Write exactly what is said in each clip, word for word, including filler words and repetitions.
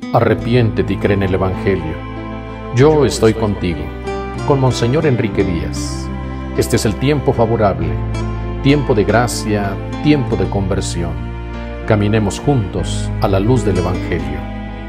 Arrepiéntete y cree en el Evangelio. Yo estoy contigo, con Monseñor Enrique Díaz. Este es el tiempo favorable, tiempo de gracia, tiempo de conversión. Caminemos juntos a la luz del Evangelio.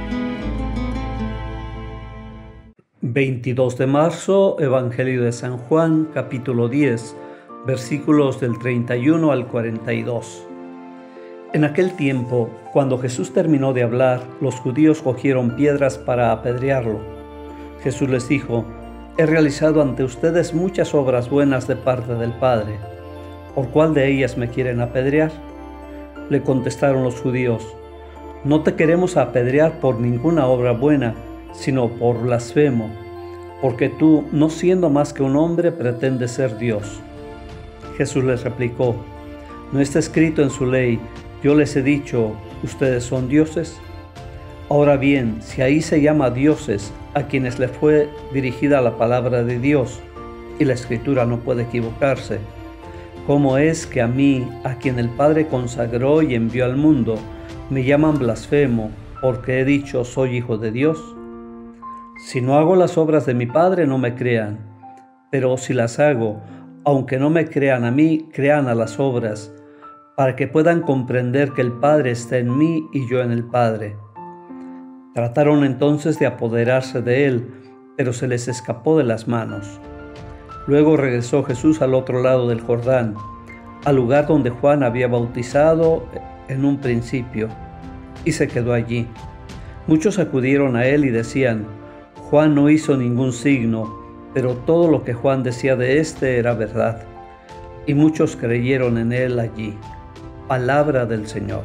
veintidós de marzo, Evangelio de San Juan, capítulo diez, versículos del treinta y uno al cuarenta y dos. En aquel tiempo, cuando Jesús terminó de hablar, los judíos cogieron piedras para apedrearlo. Jesús les dijo: He realizado ante ustedes muchas obras buenas de parte del Padre. ¿Por cuál de ellas me quieren apedrear? Le contestaron los judíos: No te queremos apedrear por ninguna obra buena, sino por blasfemo, porque tú, no siendo más que un hombre, pretendes ser Dios. Jesús les replicó: ¿No está escrito en su ley: Yo les he dicho, ustedes son dioses? Ahora bien, si ahí se llama dioses a quienes les fue dirigida la palabra de Dios, y la Escritura no puede equivocarse, ¿cómo es que a mí, a quien el Padre consagró y envió al mundo, me llaman blasfemo porque he dicho soy hijo de Dios? Si no hago las obras de mi Padre, no me crean, pero si las hago, aunque no me crean a mí, crean a las obras, para que puedan comprender que el Padre está en mí y yo en el Padre. Trataron entonces de apoderarse de él, pero se les escapó de las manos. Luego regresó Jesús al otro lado del Jordán, al lugar donde Juan había bautizado en un principio, y se quedó allí. Muchos acudieron a él y decían: Juan no hizo ningún signo, pero todo lo que Juan decía de éste era verdad. Y muchos creyeron en él allí. Palabra del Señor.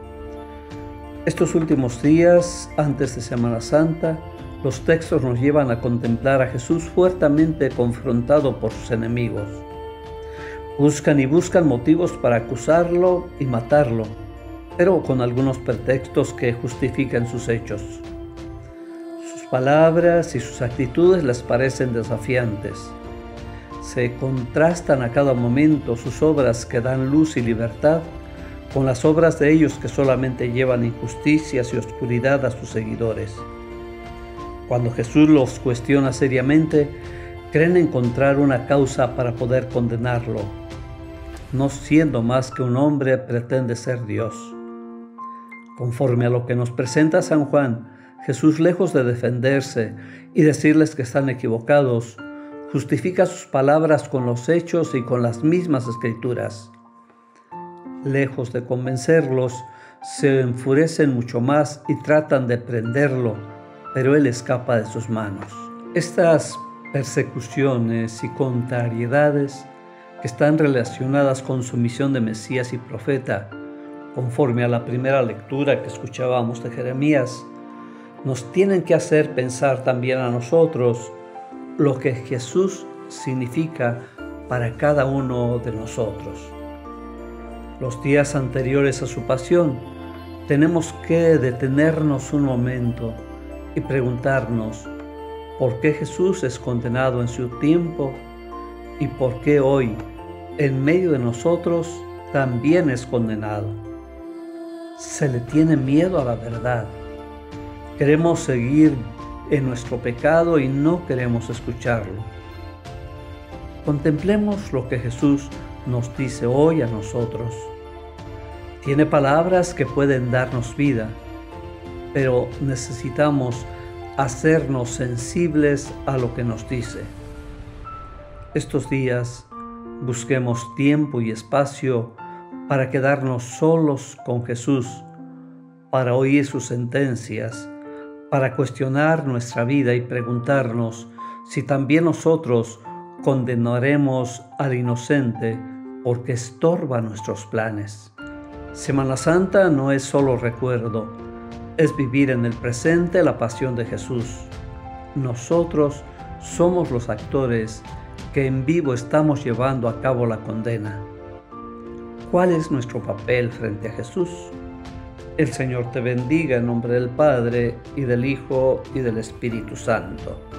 Estos últimos días, antes de Semana Santa, los textos nos llevan a contemplar a Jesús fuertemente confrontado por sus enemigos. Buscan y buscan motivos para acusarlo y matarlo, pero con algunos pretextos que justifican sus hechos. Sus palabras y sus actitudes les parecen desafiantes. Se contrastan a cada momento sus obras que dan luz y libertad con las obras de ellos que solamente llevan injusticias y oscuridad a sus seguidores. Cuando Jesús los cuestiona seriamente, creen encontrar una causa para poder condenarlo. No siendo más que un hombre, pretende ser Dios. Conforme a lo que nos presenta San Juan, Jesús, lejos de defenderse y decirles que están equivocados, justifica sus palabras con los hechos y con las mismas escrituras. Lejos de convencerlos, se enfurecen mucho más y tratan de prenderlo, pero él escapa de sus manos. Estas persecuciones y contrariedades que están relacionadas con su misión de Mesías y profeta, conforme a la primera lectura que escuchábamos de Jeremías, nos tienen que hacer pensar también a nosotros lo que Jesús significa para cada uno de nosotros. Los días anteriores a su pasión, tenemos que detenernos un momento y preguntarnos por qué Jesús es condenado en su tiempo y por qué hoy, en medio de nosotros, también es condenado. Se le tiene miedo a la verdad. Queremos seguir en nuestro pecado y no queremos escucharlo. Contemplemos lo que Jesús nos dice hoy a nosotros. Tiene palabras que pueden darnos vida, pero necesitamos hacernos sensibles a lo que nos dice. Estos días busquemos tiempo y espacio para quedarnos solos con Jesús, para oír sus sentencias, para cuestionar nuestra vida y preguntarnos si también nosotros condenaremos al inocente porque estorba nuestros planes. Semana Santa no es solo recuerdo, es vivir en el presente la pasión de Jesús. Nosotros somos los actores que en vivo estamos llevando a cabo la condena. ¿Cuál es nuestro papel frente a Jesús? El Señor te bendiga en nombre del Padre, y del Hijo, y del Espíritu Santo.